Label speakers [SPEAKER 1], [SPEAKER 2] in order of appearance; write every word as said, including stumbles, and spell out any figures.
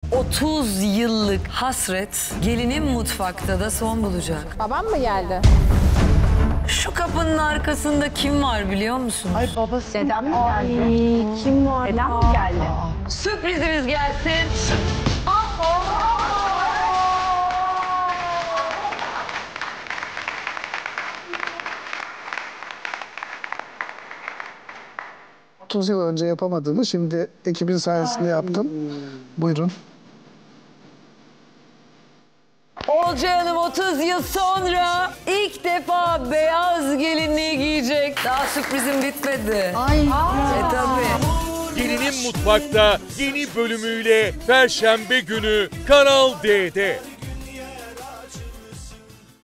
[SPEAKER 1] otuz yıllık hasret gelinin mutfakta da son bulacak.
[SPEAKER 2] Babam mı geldi?
[SPEAKER 1] Şu kapının arkasında kim var biliyor musunuz?
[SPEAKER 3] Ay babası.
[SPEAKER 2] Dedem mi geldi? Ay, kim var? Dedem mi geldi?
[SPEAKER 1] Sürprizimiz gelsin.
[SPEAKER 4] otuz yıl önce yapamadığımı şimdi ekibin sayesinde yaptım. Buyurun.
[SPEAKER 1] Olcay Hanım otuz yıl sonra ilk defa beyaz gelinliği giyecek. Daha sürprizim bitmedi.
[SPEAKER 2] Ay.
[SPEAKER 1] E tabii.
[SPEAKER 5] Gelinin Mutfak'ta yeni bölümüyle Perşembe günü Kanal D'de.